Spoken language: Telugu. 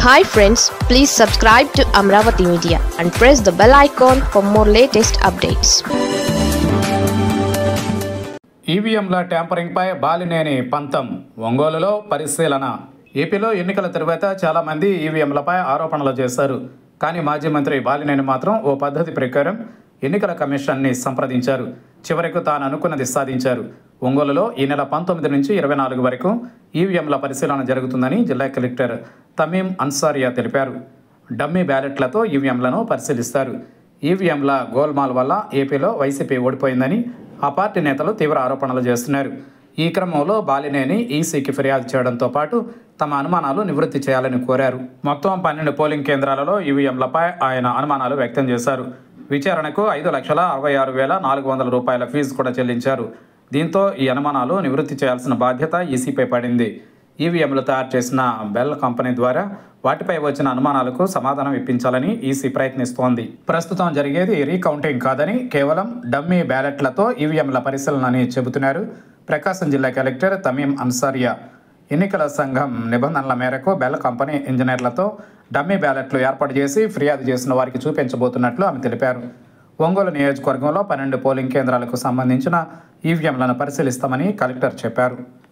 Hi friends, please subscribe to Amravati Media and press the bell icon for more latest updates. ఈవీఎంల ట్యాంపరింగ్పై బాలినేని పంతం ఒంగోలులో పరిశీలన. ఏపీలో ఎన్నికల తరువాత చాలామంది ఈవీఎంలపై ఆరోపణలు చేశారు. కానీ మాజీ మంత్రి బాలినేని మాత్రం ఓ పద్ధతి ప్రకారం ఎన్నికల కమిషన్ని సంప్రదించారు. చివరకు తాను అనుకున్నది సాధించారు. ఒంగోలులో ఈ నెల 19 నుంచి 24 వరకు ఈవీఎంల పరిశీలన జరుగుతుందని జిల్లా కలెక్టర్ తమీం అన్సారియా తెలిపారు. డమ్మీ బ్యాలెట్లతో ఈవీఎంలను పరిశీలిస్తారు. ఈవీఎంల గోల్మాల్ వల్ల ఏపీలో వైసీపీ ఓడిపోయిందని ఆ పార్టీ నేతలు తీవ్ర ఆరోపణలు చేస్తున్నారు. ఈ క్రమంలో బాలినేని ఈసీకి ఫిర్యాదు చేయడంతో పాటు తమ అనుమానాలు నివృత్తి చేయాలని కోరారు. మొత్తం 12 పోలింగ్ కేంద్రాలలో ఈవీఎంలపై ఆయన అనుమానాలు వ్యక్తం చేశారు. విచారణకు 5,66,400 రూపాయల ఫీజు కూడా చెల్లించారు. దీంతో ఈ అనుమానాలు నివృత్తి చేయాల్సిన బాధ్యత ఈసీపై పడింది. ఈవీఎంలు తయారు చేసిన బెల్ కంపెనీ ద్వారా వాటిపై వచ్చిన అనుమానాలకు సమాధానం ఇప్పించాలని ఈసీ ప్రయత్నిస్తోంది. ప్రస్తుతం జరిగేది రీకౌంటింగ్ కాదని కేవలం డమ్మీ బ్యాలెట్లతో ఈవీఎంల పరిశీలన అని చెబుతున్నారు ప్రకాశం జిల్లా కలెక్టర్ తమీం అన్సారియా. ఎన్నికల సంఘం నిబంధనల మేరకు బెల్ కంపెనీ ఇంజనీర్లతో డమ్మీ బ్యాలెట్లు ఏర్పాటు చేసి ఫిర్యాదు చేసిన వారికి చూపించబోతున్నట్లు ఆమె తెలిపారు. ఒంగోలు నియోజకవర్గంలో 12 పోలింగ్ కేంద్రాలకు సంబంధించిన ఈవీఎంలను పరిశీలిస్తామని కలెక్టర్ చెప్పారు.